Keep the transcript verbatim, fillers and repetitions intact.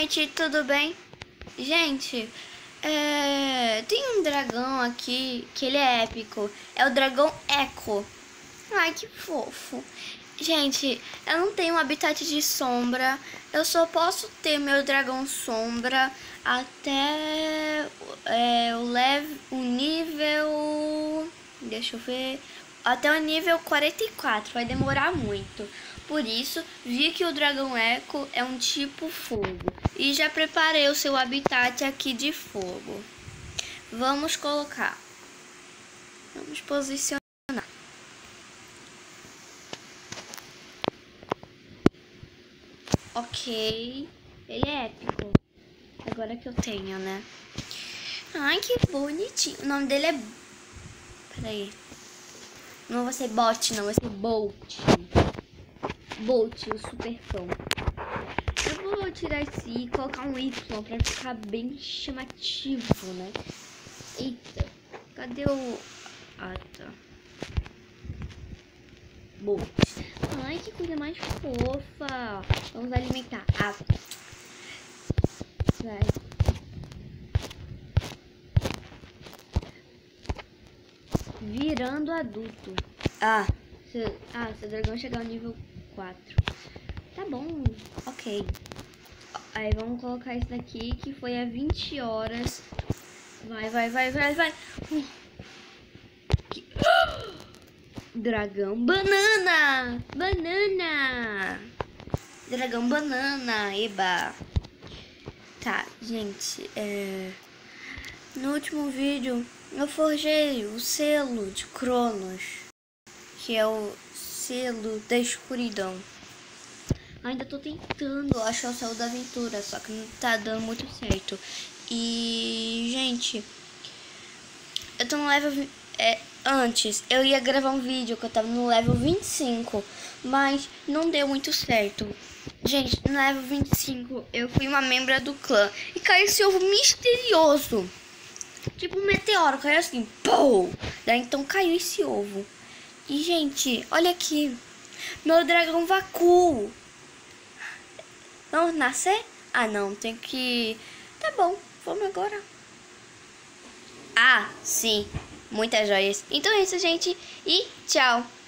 gente, tudo bem? Gente, é... tem um dragão aqui que ele é épico. É o dragão Echo. Ai, que fofo. Gente, eu não tenho um habitat de sombra. Eu só posso ter meu dragão sombra até é, o, level, o nível... Deixa eu ver... Até o nível quarenta e quatro. Vai demorar muito. Por isso, vi que o dragão Echo é um tipo fogo. E já preparei o seu habitat aqui de fogo. Vamos colocar. Vamos posicionar. Ok. Ele é épico. Agora que eu tenho, né? Ai, que bonitinho. O nome dele é... Peraí. Não vai ser Bot, não. Vai ser Bolt. Bolt, o super cão. Eu vou tirar esse e colocar um Y pra ficar bem chamativo, né? Eita. Cadê o... Ah, tá. Bolt. Ai, que coisa mais fofa. Vamos alimentar. Ah. Vai. Virando adulto. Ah, seu, ah, seu dragão chegar ao nível quatro. Tá bom, ok. Aí vamos colocar isso daqui que foi a vinte horas. Vai, vai, vai, vai, vai. Uh. Que... Dragão banana. Banana. Dragão banana. Eba. Tá, gente. É... No último vídeo eu forjei o selo de Cronos, que é o selo da escuridão. Ainda tô tentando achar o selo da aventura, só que não tá dando muito certo. E, gente, eu tô no level... É, antes, eu ia gravar um vídeo que eu tava no level vinte e cinco, mas não deu muito certo. Gente, no level vinte e cinco, eu fui uma membra do clã e caiu esse ovo misterioso. Tipo um meteoro, caiu assim, pô! Daí então caiu esse ovo. E, gente, olha aqui. Meu dragão Vacu. Vamos nascer? Ah, não, tem que... Tá bom, vamos agora. Ah, sim, muitas joias. Então é isso, gente, e tchau.